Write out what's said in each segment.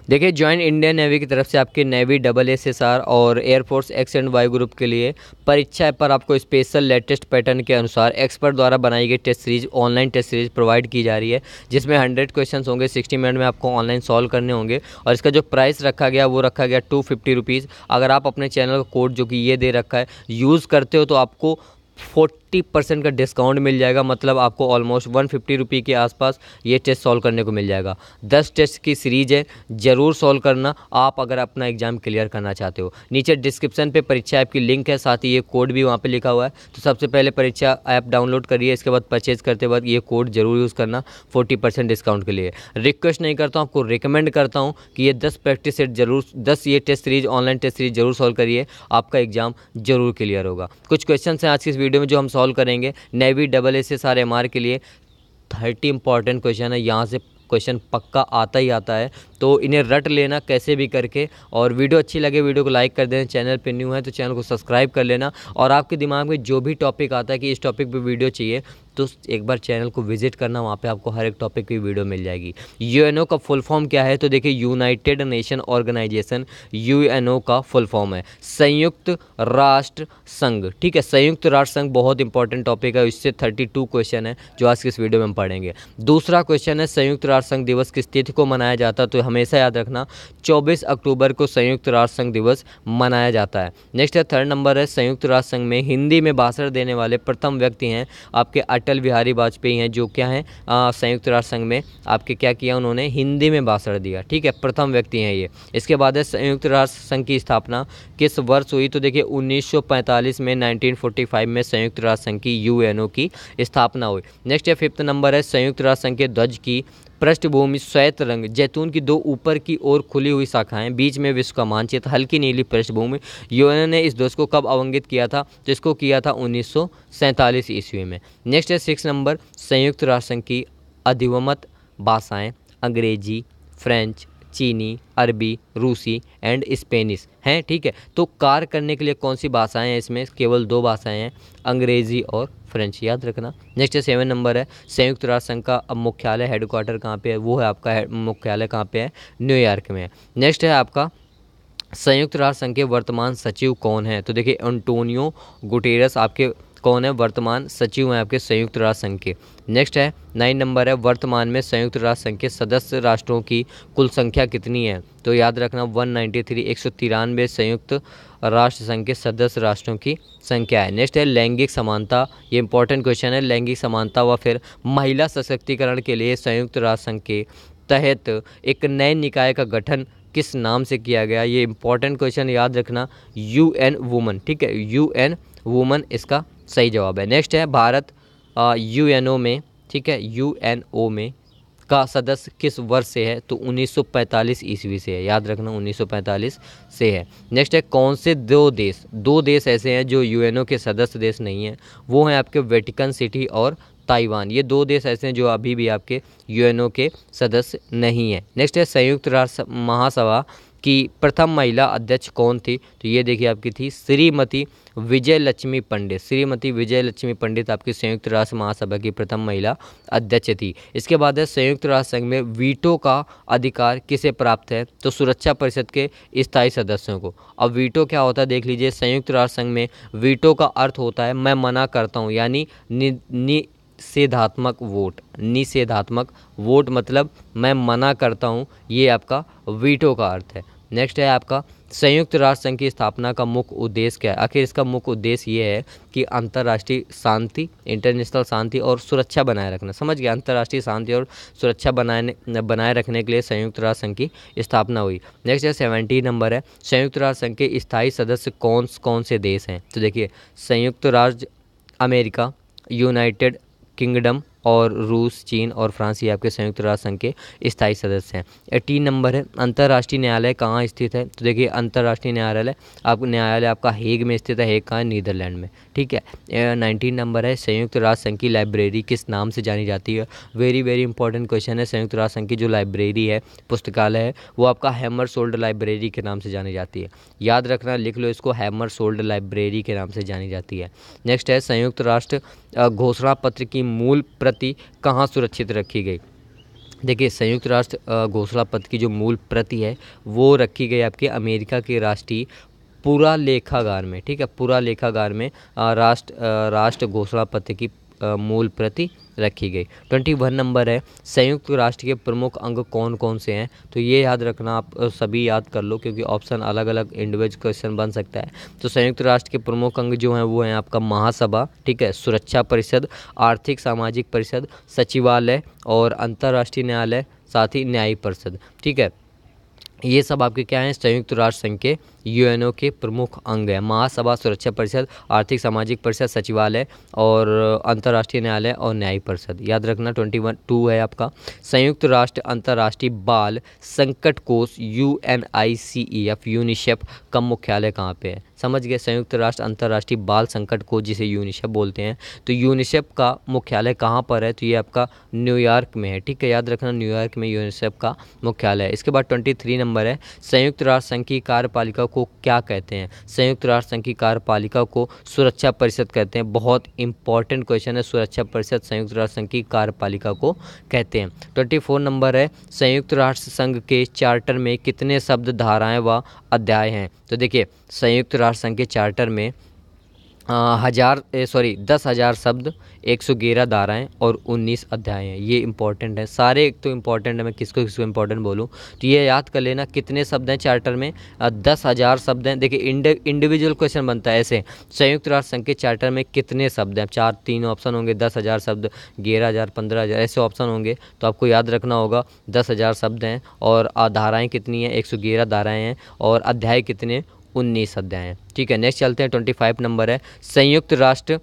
देखिए joint Indian navy की तरफ से आपके नेवी SSSR और air force X and Y group के लिए परीक्षा पर आपको स्पेशल लेटेस्ट पैटर्न के अनुसार एक्सपर्ट द्वारा बनाई गई test series online test series provide की जा रही है, जिसमें 100 क्वेश्चंस होंगे, 60 मिनट में आपको ऑनलाइन सॉल्व करने होंगे। और इसका जो प्राइस रखा गया वो रखा गया 250 रुपीज़। अगर आप अपने चैनल का कोड जो कि ये दे रखा है यूज़ करते हो तो आपको 40% का डिस्काउंट मिल जाएगा, मतलब आपको ऑलमोस्ट 150 रुपये के आसपास ये टेस्ट सॉल्व करने को मिल जाएगा। 10 टेस्ट की सीरीज है, ज़रूर सॉल्व करना आप अगर अपना एग्जाम क्लियर करना चाहते हो। नीचे डिस्क्रिप्शन पे परीक्षा ऐप की लिंक है, साथ ही ये कोड भी वहाँ पे लिखा हुआ है। तो सबसे पहले परीक्षा ऐप डाउनलोड करिए, इसके बाद परचेज करते वक्त ये कोड जरूर यूज़ करना 40% डिस्काउंट के लिए। रिक्वेस्ट नहीं करता हूँ, आपको रिकमेंड करता हूँ कि ये 10 प्रैक्टिस सेट जरूर 10 ये test series online test series जरूर सॉल्व करिए, आपका एग्जाम जरूर क्लियर होगा। कुछ क्वेश्चन हैं आज की इस वीडियो में जो हम सॉल्व करेंगे नेवी SSSR MR के लिए। 30 इंपॉर्टेंट क्वेश्चन है, यहाँ से क्वेश्चन पक्का आता ही आता है, तो इन्हें रट लेना कैसे भी करके। और वीडियो अच्छी लगे वीडियो को लाइक कर देना, चैनल पे न्यू है तो चैनल को सब्सक्राइब कर लेना। और आपके दिमाग में जो भी टॉपिक आता है कि इस टॉपिक पे वीडियो चाहिए तो एक बार चैनल को विजिट करना, वहाँ पे आपको हर एक टॉपिक की वीडियो मिल जाएगी। यूएनओ का फुल फॉर्म क्या है तो देखिए यूनाइटेड नेशन ऑर्गेनाइजेशन, यूएनओ का फुल फॉर्म है संयुक्त राष्ट्र संघ। ठीक है, संयुक्त राष्ट्र संघ बहुत इंपॉर्टेंट टॉपिक है, इससे 32 क्वेश्चन है जो आज की इस वीडियो में हम पढ़ेंगे। दूसरा क्वेश्चन है संयुक्त राष्ट्र संघ दिवस किस तिथि को मनाया जाता है, तो हमेशा याद रखना 24 अक्टूबर को संयुक्त राष्ट्र संघ दिवस मनाया जाता है। नेक्स्ट है थर्ड नंबर है संयुक्त राष्ट्र संघ में हिंदी में भाषण देने वाले प्रथम व्यक्ति हैं आपके अटल बिहारी वाजपेयी हैं, जो क्या हैं संयुक्त राष्ट्र संघ में आपके क्या किया, उन्होंने हिंदी में भाषण दिया। ठीक है, प्रथम व्यक्ति हैं ये। इसके बाद है संयुक्त राष्ट्र संघ की स्थापना किस वर्ष हुई, तो देखिए 1945 में 1945 में संयुक्त राष्ट्र संघ की यूएनओ की स्थापना हुई। नेक्स्ट है फिफ्थ नंबर है संयुक्त राष्ट्र संघ के ध्वज की पृष्ठभूमि श्वेत रंग, जैतून की 2 ऊपर की ओर खुली हुई शाखाएं, बीच में विश्व का मानचित्र, हल्की नीली पृष्ठभूमि। यूएनओ ने इस ध्वज को कब अवंगित किया था, तो इसको किया था 1947 ईस्वी में। नेक्स्ट है 6 नंबर संयुक्त राष्ट्र संघ की अधिवमत भाषाएं अंग्रेजी, फ्रेंच, चीनी, अरबी, रूसी एंड स्पेनिश हैं। ठीक है, तो कार्य करने के लिए कौन सी भाषाएं हैं, इसमें केवल 2 भाषाएं हैं, अंग्रेजी और फ्रेंच, याद रखना। नेक्स्ट है 7 नंबर है संयुक्त राष्ट्र संघ का मुख्यालय हेडक्वार्टर कहाँ पे है, वो है आपका मुख्यालय कहाँ पे है, न्यूयॉर्क में है। नेक्स्ट है आपका संयुक्त राष्ट्र संघ के वर्तमान सचिव कौन है, तो देखिए एंटोनियो गुटेरस आपके कौन है, वर्तमान सचिव हैं आपके संयुक्त राष्ट्र संघ के। नेक्स्ट है 9 नंबर है वर्तमान में संयुक्त राष्ट्र संघ के सदस्य राष्ट्रों की कुल संख्या कितनी है, तो याद रखना 193, 193 संयुक्त राष्ट्र संघ के सदस्य राष्ट्रों की संख्या है। नेक्स्ट है लैंगिक समानता, ये इंपॉर्टेंट क्वेश्चन है। लैंगिक समानता व फिर महिला सशक्तिकरण के लिए संयुक्त राष्ट्र संघ के तहत एक नए निकाय का गठन किस नाम से किया गया, ये इंपॉर्टेंट क्वेश्चन याद रखना, UN वुमन। ठीक है, UN वुमन इसका सही जवाब है। नेक्स्ट है भारत यूएनओ में, ठीक है, यूएनओ में का सदस्य किस वर्ष से है, तो 1945 ईस्वी से है, याद रखना 1945 से है। नेक्स्ट है कौन से 2 देश ऐसे हैं जो यूएनओ के सदस्य देश नहीं हैं, वो हैं आपके वेटिकन सिटी और ताइवान। ये 2 देश ऐसे हैं जो अभी भी आपके यूएनओ के सदस्य नहीं हैं। नेक्स्ट है संयुक्त राष्ट्र महासभा की प्रथम महिला अध्यक्ष कौन थी, तो ये देखिए आपकी थी श्रीमती विजय लक्ष्मी पंडित। श्रीमती विजय लक्ष्मी पंडित आपकी संयुक्त राष्ट्र महासभा की प्रथम महिला अध्यक्ष थी। इसके बाद है संयुक्त राष्ट्र संघ में वीटो का अधिकार किसे प्राप्त है, तो सुरक्षा परिषद के स्थायी सदस्यों को। अब वीटो क्या होता है देख लीजिए, संयुक्त राष्ट्र संघ में वीटो का अर्थ होता है मैं मना करता हूँ, यानी निषेधात्मक वोट। निषेधात्मक वोट मतलब मैं मना करता हूँ, ये आपका वीटो का अर्थ है। नेक्स्ट है आपका संयुक्त राष्ट्र संघ की स्थापना का मुख्य उद्देश्य क्या है, आखिर इसका मुख्य उद्देश्य ये है कि अंतर्राष्ट्रीय शांति, इंटरनेशनल शांति और सुरक्षा बनाए रखना। समझ गया, अंतर्राष्ट्रीय शांति और सुरक्षा बनाए रखने के लिए संयुक्त राष्ट्र संघ की स्थापना हुई। नेक्स्ट है 70 नंबर है संयुक्त राष्ट्र संघ के स्थायी सदस्य कौन से देश हैं, तो देखिए संयुक्त राज्य अमेरिका, यूनाइटेड किंगडम और रूस, चीन और फ्रांस, ये आपके संयुक्त राष्ट्र संघ के स्थायी सदस्य हैं। 18 नंबर है अंतर्राष्ट्रीय न्यायालय कहाँ स्थित है, तो देखिए अंतर्राष्ट्रीय न्यायालय आपका हेग में स्थित है। हेग कहाँ है, नीदरलैंड में। ठीक है, 19 नंबर है संयुक्त राष्ट्र संघ की लाइब्रेरी किस नाम से जानी जाती है। वेरी वेरी इंपॉर्टेंट क्वेश्चन है। संयुक्त राष्ट्र संघ की जो लाइब्रेरी है, पुस्तकालय है, वो आपका हैमरसोल्ड लाइब्रेरी के नाम से जानी जाती है। याद रखना, लिख लो इसको, हैमरसोल्ड लाइब्रेरी के नाम से जानी जाती है। नेक्स्ट है संयुक्त राष्ट्र घोषणा पत्र की मूल प्रति कहाँ सुरक्षित रखी गई, देखिए संयुक्त राष्ट्र घोषणा पत्र की जो मूल प्रति है वो रखी गई आपके अमेरिका के राष्ट्रीय पुरालेखागार में, ठीक है, पुरालेखागार में राष्ट्र घोषणा पत्र की मूल प्रति रखी गई। 21 नंबर है, संयुक्त राष्ट्र के प्रमुख अंग कौन कौन से हैं? तो ये याद रखना, आप सभी याद कर लो क्योंकि ऑप्शन अलग अलग इंडिविजुअल क्वेश्चन बन सकता है। तो संयुक्त राष्ट्र के प्रमुख अंग जो हैं वो हैं आपका महासभा, ठीक है, सुरक्षा परिषद, आर्थिक सामाजिक परिषद, सचिवालय और अंतर्राष्ट्रीय न्यायालय, साथ ही न्यायिक परिषद, ठीक है। ये सब आपके क्या हैं? संयुक्त राष्ट्र संघ के यूएनओ के प्रमुख अंग हैं। महासभा, सुरक्षा परिषद, आर्थिक सामाजिक परिषद, सचिवालय और अंतर्राष्ट्रीय न्यायालय और न्यायिक परिषद। याद रखना 21 है आपका। संयुक्त राष्ट्र अंतर्राष्ट्रीय बाल संकट कोष UNICEF यूनिसेफ का मुख्यालय कहाँ पे है? समझ गए, संयुक्त राष्ट्र अंतर्राष्ट्रीय बाल संकट कोष जिसे यूनिसेफ बोलते हैं, तो यूनिसेफ का मुख्यालय कहाँ पर है? तो ये आपका न्यूयॉर्क में है, ठीक है, याद रखना न्यूयॉर्क में यूनिसेफ का मुख्यालय है। इसके बाद 23 नंबर है, संयुक्त राष्ट्र संघ की कार्यपालिका को क्या कहते हैं? संयुक्त राष्ट्र संघ की कार्यपालिका को सुरक्षा परिषद कहते हैं। बहुत इंपॉर्टेंट क्वेश्चन है, सुरक्षा परिषद संयुक्त राष्ट्र संघ की कार्यपालिका को कहते हैं। 24 नंबर है, संयुक्त राष्ट्र संघ के चार्टर में कितने शब्द, धाराएं व अध्याय हैं? तो देखिए संयुक्त राष्ट्र संघ के चार्टर में 10,000 शब्द, 111 धाराएं और 19 अध्याय हैं। ये इंपॉर्टेंट है सारे, एक तो इंपॉर्टेंट है, मैं किसको किसको इंपॉर्टेंट बोलूँ तो ये याद कर लेना। कितने शब्द हैं चार्टर में? 10,000 शब्द हैं। देखिए इंडिविजुअल क्वेश्चन बनता है ऐसे, संयुक्त राष्ट्र संघ के चार्टर में कितने शब्द हैं? 3 ऑप्शन होंगे, 10,000 शब्द, 11,000, 15,000 ऐसे ऑप्शन होंगे, तो आपको याद रखना होगा 10,000 शब्द हैं और धाराएँ कितनी हैं? 111 धाराएँ हैं और अध्याय कितने? 19 अध्याय हैं, ठीक है। नेक्स्ट चलते हैं, 25 नंबर है, संयुक्त राष्ट्र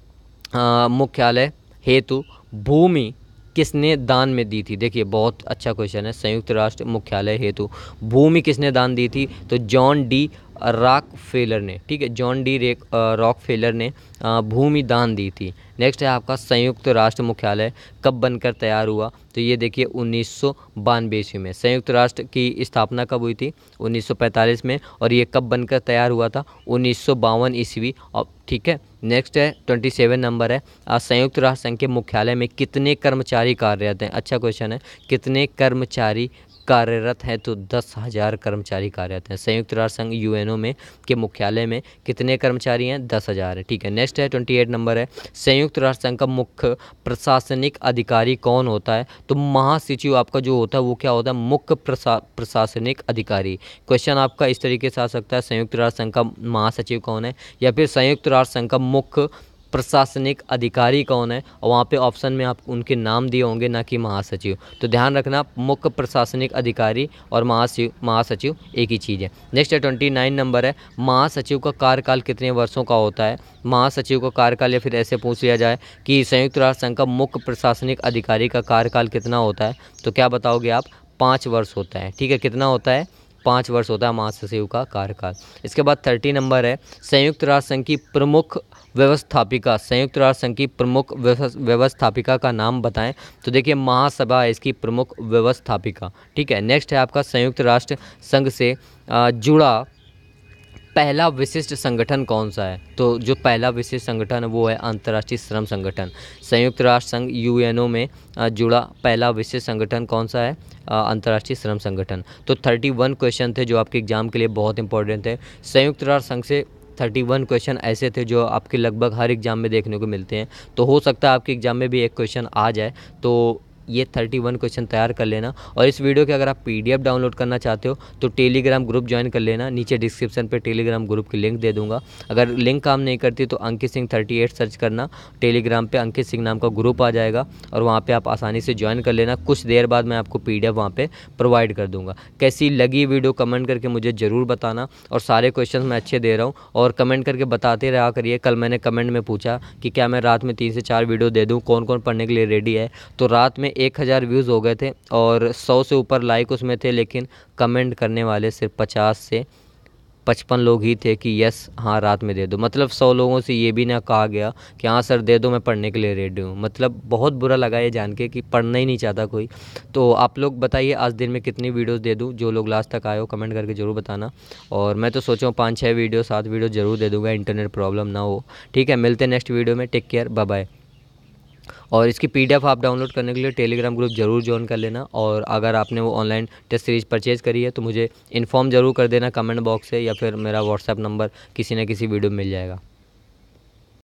मुख्यालय हेतु भूमि किसने दान में दी थी? देखिए बहुत अच्छा क्वेश्चन है, संयुक्त राष्ट्र मुख्यालय हेतु भूमि किसने दान दी थी? तो जॉन डी रॉकफेलर ने, ठीक है, जॉन डी रॉकफेलर ने भूमि दान दी थी। नेक्स्ट है आपका, संयुक्त राष्ट्र मुख्यालय कब बनकर तैयार हुआ? तो ये देखिए 1992 ईस्वी में। संयुक्त राष्ट्र की स्थापना कब हुई थी? 1945 में। और ये कब बनकर तैयार हुआ था? 1952 ईस्वी, ठीक है। नेक्स्ट है 27 नंबर है, संयुक्त राष्ट्र संघ के मुख्यालय में कितने कर्मचारी कार्यरत हैं? अच्छा क्वेश्चन है, कितने कर्मचारी कार्यरत हैं? तो 10,000 कर्मचारी कार्यरत हैं। संयुक्त राष्ट्र संघ यूएनओ में के मुख्यालय में कितने कर्मचारी हैं? 10,000 है, ठीक है। नेक्स्ट है 28 नंबर है, संयुक्त राष्ट्र संघ का मुख्य प्रशासनिक अधिकारी कौन होता है? तो महासचिव आपका जो होता है वो क्या होता है? मुख्य प्रशासनिक अधिकारी। क्वेश्चन आपका इस तरीके से आ सकता है, संयुक्त राष्ट्र संघ का महासचिव कौन है, या फिर संयुक्त राष्ट्र संघ का मुख्य प्रशासनिक अधिकारी कौन है, और वहाँ पे ऑप्शन में आप उनके नाम दिए होंगे, ना कि महासचिव। तो ध्यान रखना, मुख्य प्रशासनिक अधिकारी और महासचिव एक ही चीज़ है। नेक्स्ट है 29 नंबर है, महासचिव का कार्यकाल कितने वर्षों का होता है? महासचिव का कार्यकाल, या फिर ऐसे पूछ लिया जाए कि संयुक्त राष्ट्र संघ का मुख्य प्रशासनिक अधिकारी का कार्यकाल कितना होता है, तो क्या बताओगे आप? 5 वर्ष होता है, ठीक है। कितना होता है? 5 वर्ष होता है महासचिव का कार्यकाल। इसके बाद 30 नंबर है, संयुक्त राष्ट्र संघ की प्रमुख व्यवस्थापिका, संयुक्त राष्ट्र संघ की प्रमुख व्यवस्थापिका का नाम बताएं। तो देखिए महासभा है इसकी प्रमुख व्यवस्थापिका, ठीक है। नेक्स्ट है आपका, संयुक्त राष्ट्र संघ से जुड़ा पहला विशिष्ट संगठन कौन सा है? तो जो पहला विशिष्ट संगठन है वो है अंतर्राष्ट्रीय श्रम संगठन। संयुक्त राष्ट्र संघ यूएनओ में जुड़ा पहला विशिष्ट संगठन कौन सा है? अंतर्राष्ट्रीय श्रम संगठन। तो 31 क्वेश्चन थे जो आपके एग्जाम के लिए बहुत इंपॉर्टेंट थे। संयुक्त राष्ट्र संघ से 31 क्वेश्चन ऐसे थे जो आपके लगभग हर एग्ज़ाम में देखने को मिलते हैं, तो हो सकता है आपके एग्ज़ाम में भी एक क्वेश्चन आ जाए। तो ये 31 क्वेश्चन तैयार कर लेना। और इस वीडियो के अगर आप PDF डाउनलोड करना चाहते हो तो टेलीग्राम ग्रुप ज्वाइन कर लेना, नीचे डिस्क्रिप्शन पे टेलीग्राम ग्रुप की लिंक दे दूंगा। अगर लिंक काम नहीं करती तो अंकित सिंह 38 सर्च करना, टेलीग्राम पे अंकित सिंह नाम का ग्रुप आ जाएगा और वहाँ पे आप आसानी से ज्वाइन कर लेना। कुछ देर बाद मैं आपको PDF वहाँ पे प्रोवाइड कर दूँगा। कैसी लगी वीडियो कमेंट करके मुझे ज़रूर बताना, और सारे क्वेश्चन मैं अच्छे दे रहा हूँ और कमेंट करके बताते रहा करिए। कल मैंने कमेंट में पूछा कि क्या मैं रात में 3 से 4 वीडियो दे दूँ, कौन कौन पढ़ने के लिए रेडी है, तो रात में 1000 व्यूज़ हो गए थे और 100 से ऊपर लाइक उसमें थे, लेकिन कमेंट करने वाले सिर्फ 50 से 55 लोग ही थे कि यस हाँ रात में दे दो। मतलब 100 लोगों से ये भी ना कहा गया कि हाँ सर दे दो, मैं पढ़ने के लिए रेडी हूँ। मतलब बहुत बुरा लगा ये जान के कि पढ़ना ही नहीं चाहता कोई। तो आप लोग बताइए आज दिन में कितनी वीडियोस दे दूँ? जो लोग लास्ट तक आए हो कमेंट करके ज़रूर बताना। और मैं तो सोचा हूँ 5-6 वीडियो 7 वीडियो ज़रूर दे दूँगा, इंटरनेट प्रॉब्लम ना हो। ठीक है, मिलते हैं नेक्स्ट वीडियो में। Take care, bye bye. और इसकी पीडीएफ आप डाउनलोड करने के लिए टेलीग्राम ग्रुप ज़रूर ज्वाइन कर लेना। और अगर आपने वो ऑनलाइन टेस्ट सीरीज़ परचेज़ करी है तो मुझे इन्फॉर्म ज़रूर कर देना कमेंट बॉक्स से, या फिर मेरा व्हाट्सएप नंबर किसी न किसी वीडियो में मिल जाएगा।